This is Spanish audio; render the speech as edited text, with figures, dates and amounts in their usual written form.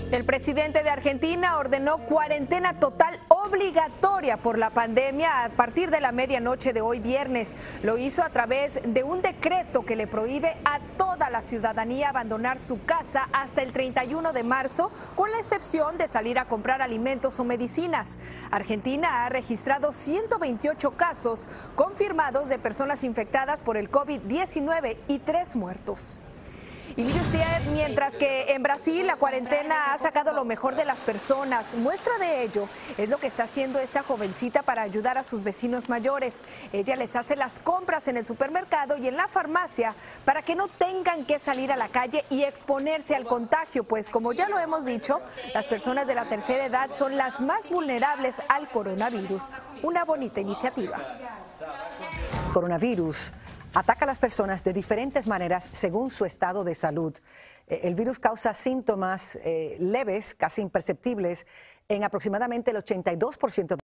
El presidente de Argentina ordenó cuarentena total obligatoria por la pandemia a partir de la medianoche de hoy viernes. Lo hizo a través de un decreto que le prohíbe a toda la ciudadanía abandonar su casa hasta el 31 de marzo, con la excepción de salir a comprar alimentos o medicinas. Argentina ha registrado 128 casos confirmados de personas infectadas por el COVID-19 y 3 muertos. Y mire usted, mientras que en Brasil la cuarentena ha sacado lo mejor de las personas, muestra de ello es lo que está haciendo esta jovencita para ayudar a sus vecinos mayores. Ella les hace las compras en el supermercado y en la farmacia para que no tengan que salir a la calle y exponerse al contagio, pues como ya lo hemos dicho, las personas de la tercera edad son las más vulnerables al coronavirus. Una bonita iniciativa. Coronavirus ataca a las personas de diferentes maneras según su estado de salud. El virus causa síntomas leves, casi imperceptibles, en aproximadamente el 82%